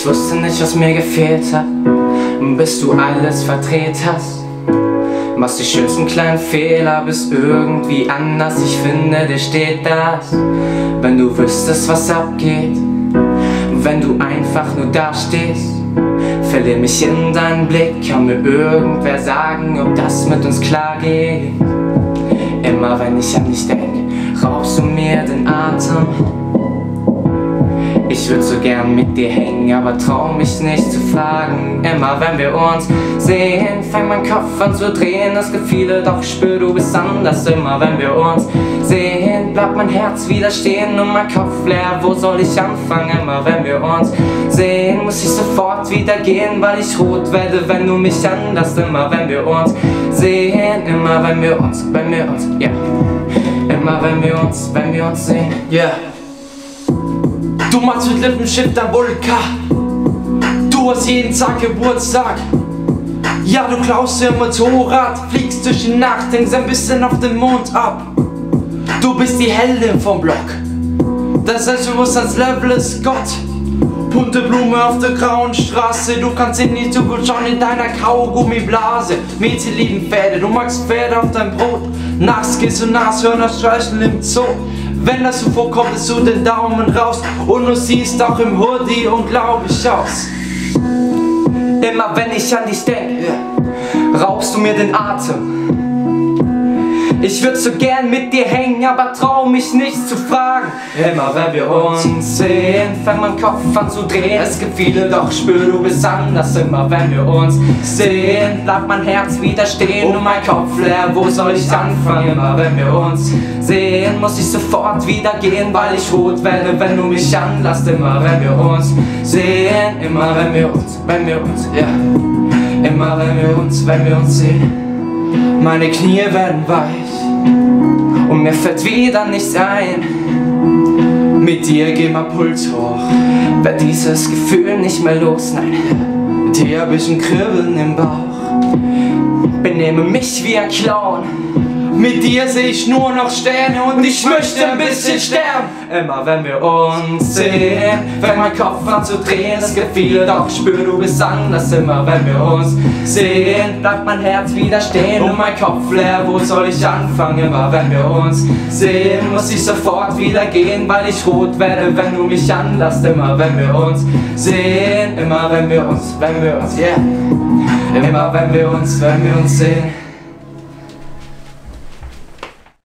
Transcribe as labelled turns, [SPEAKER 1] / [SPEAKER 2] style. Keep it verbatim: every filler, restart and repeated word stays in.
[SPEAKER 1] Ich wusste nicht, was mir gefehlt hat, bis du alles verdreht hast. Machst die schönsten kleinen Fehler, bist irgendwie anders. Ich finde, dir steht das, wenn du wüsstest, was abgeht. Wenn du einfach nur dastehst, verlier mich in deinen Blick. Kann mir irgendwer sagen, ob das mit uns klar geht? Immer wenn ich an dich denk, raubst du mir den Atem. Ich würd so gern mit dir hängen, aber trau mich nicht zu fragen. Immer wenn wir uns sehen, fängt mein Kopf an zu drehen. Es gibt viele, doch ich spür, du bist anders. Immer wenn wir uns sehen, bleibt mein Herz wieder stehen und mein Kopf leer. Wo soll ich anfangen? Immer wenn wir uns sehen, muss ich sofort wieder gehen, weil ich rot werde, wenn du mich anlässt. Immer wenn wir uns sehen, immer wenn wir uns, wenn wir uns, ja, yeah. Immer wenn wir uns, wenn wir uns sehen,
[SPEAKER 2] yeah. Du machst mit Lippenschiff dein Vulkan. Du hast jeden Tag Geburtstag. Ja, du klaust dir ein Motorrad, fliegst durch die Nacht, hängst ein bisschen auf den Mond ab. Du bist die Heldin vom Block. Das Selbstbewusstseinslevel ist Gott. Bunte Blume auf der grauen Straße. Du kannst in die Zukunft schauen in deiner Kaugummiblase. Mädchen lieben Pferde, du magst Pferde auf dein Brot. Nachts gehst du Nashörner streicheln im Zoo. Wenn das so vorkommt, ist du den Daumen raus und du siehst auch im Hoodie unglaublich aus.
[SPEAKER 1] Immer wenn ich an dich denke, raubst du mir den Atem. Ich würd so gern mit dir hängen, aber trau mich nicht zu fragen. Immer wenn wir uns sehen, fängt mein Kopf an zu drehen. Es gibt viele, doch spür, du bist anders. Immer wenn wir uns sehen, bleibt mein Herz wieder stehen und mein Kopf leer. Wo soll ich anfangen? Immer wenn wir uns sehen, muss ich sofort wieder gehen, weil ich rot werde, wenn du mich anlässt. Immer wenn wir uns sehen, immer wenn wir uns, wenn wir uns, ja, yeah. Immer wenn wir uns, wenn wir uns sehen. Meine Knie werden weich und mir fällt wieder nichts ein. Mit dir geht mein Puls hoch, werd dieses Gefühl nicht mehr los, nein. Mit dir hab ich ein Kribbeln im Bauch, benehme mich wie ein Clown. Mit dir seh ich nur noch Sterne und ich möchte ein bisschen sterben. Immer wenn wir uns sehen, fängt mein Kopf an zu drehen. Es gibt viele, doch ich spür, du bist anders. Immer wenn wir uns sehen, bleibt mein Herz wieder stehen und mein Kopf leer. Wo soll ich anfangen? Immer wenn wir uns sehen, muss ich sofort wieder gehen, weil ich rot werde, wenn du mich anlässt. Immer wenn wir uns sehen, immer wenn wir uns, wenn wir uns, yeah. Immer wenn wir uns, wenn wir uns sehen.